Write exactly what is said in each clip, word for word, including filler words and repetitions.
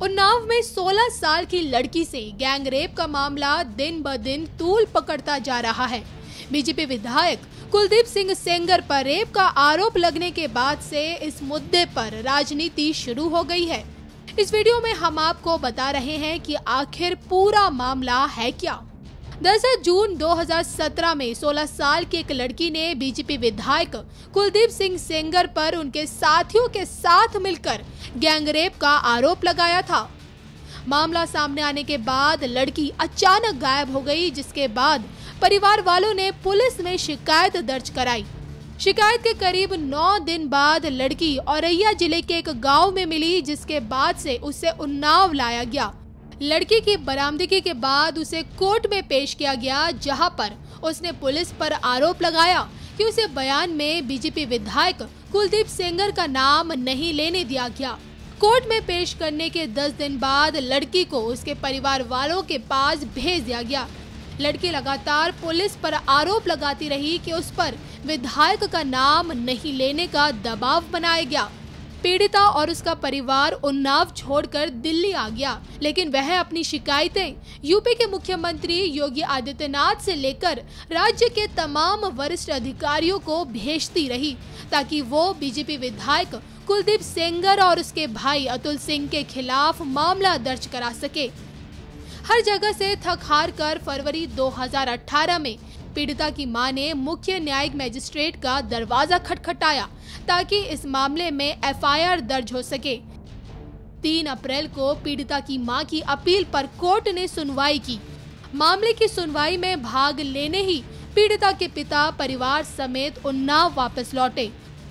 उन्नाव में सोलह साल की लड़की से गैंग रेप का मामला दिन ब दिन तूल पकड़ता जा रहा है। बीजेपी विधायक कुलदीप सिंह सेंगर पर रेप का आरोप लगने के बाद से इस मुद्दे पर राजनीति शुरू हो गई है। इस वीडियो में हम आपको बता रहे हैं कि आखिर पूरा मामला है क्या। दरअसल जून दो हज़ार सत्रह में सोलह साल की एक लड़की ने बीजेपी विधायक कुलदीप सिंह सेंगर पर उनके साथियों के साथ मिलकर गैंग रेप का आरोप लगाया था। मामला सामने आने के बाद लड़की अचानक गायब हो गई, जिसके बाद परिवार वालों ने पुलिस में शिकायत दर्ज कराई। शिकायत के करीब नौ दिन बाद लड़की औरैया जिले के एक गांव में मिली, जिसके बाद से उसे उन्नाव लाया गया। लड़की की बरामदगी के बाद उसे कोर्ट में पेश किया गया, जहां पर उसने पुलिस पर आरोप लगाया कि उसे बयान में बीजेपी विधायक कुलदीप सेंगर का नाम नहीं लेने दिया गया। कोर्ट में पेश करने के दस दिन बाद लड़की को उसके परिवार वालों के पास भेज दिया गया। लड़की लगातार पुलिस पर आरोप लगाती रही कि उस पर विधायक का नाम नहीं लेने का दबाव बनाया गया। पीड़िता और उसका परिवार उन्नाव छोड़कर दिल्ली आ गया, लेकिन वह अपनी शिकायतें यूपी के मुख्यमंत्री योगी आदित्यनाथ से लेकर राज्य के तमाम वरिष्ठ अधिकारियों को भेजती रही, ताकि वो बीजेपी विधायक कुलदीप सेंगर और उसके भाई अतुल सिंह के खिलाफ मामला दर्ज करा सके। हर जगह से थक हार कर फरवरी दो हज़ार अठारह में पीड़िता की मां ने मुख्य न्यायिक मजिस्ट्रेट का दरवाजा खटखटाया ताकि इस मामले में एफ आई आर दर्ज हो सके। तीन अप्रैल को पीड़िता की मां की अपील पर कोर्ट ने सुनवाई की। मामले की सुनवाई में भाग लेने ही पीड़िता के पिता परिवार समेत उन्नाव वापस लौटे।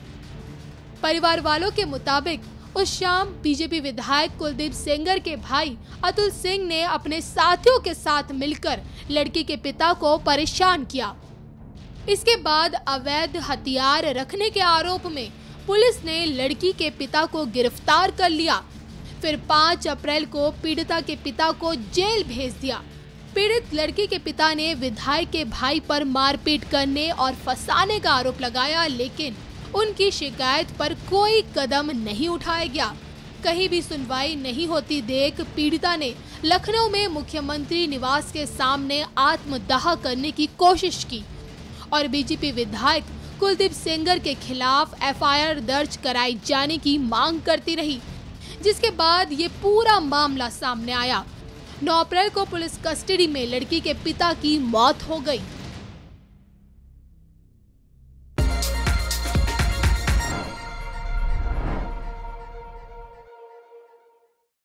परिवार वालों के मुताबिक उस शाम बीजेपी विधायक कुलदीप सेंगर के भाई अतुल सिंह ने अपने साथियों के साथ मिलकर लड़की के पिता को परेशान किया। इसके बाद अवैध हथियार रखने के आरोप में पुलिस ने लड़की के पिता को गिरफ्तार कर लिया। फिर पाँच अप्रैल को पीड़िता के पिता को जेल भेज दिया। पीड़ित लड़की के पिता ने विधायक के भाई पर मारपीट करने और फंसाने का आरोप लगाया, लेकिन उनकी शिकायत पर कोई कदम नहीं उठाया गया। कहीं भी सुनवाई नहीं होती देख पीड़िता ने लखनऊ में मुख्यमंत्री निवास के सामने आत्मदाह करने की कोशिश की और बीजेपी विधायक कुलदीप सेंगर के खिलाफ एफ आई आर दर्ज कराई जाने की मांग करती रही, जिसके बाद ये पूरा मामला सामने आया। नौ अप्रैल को पुलिस कस्टडी में लड़की के पिता की मौत हो गई।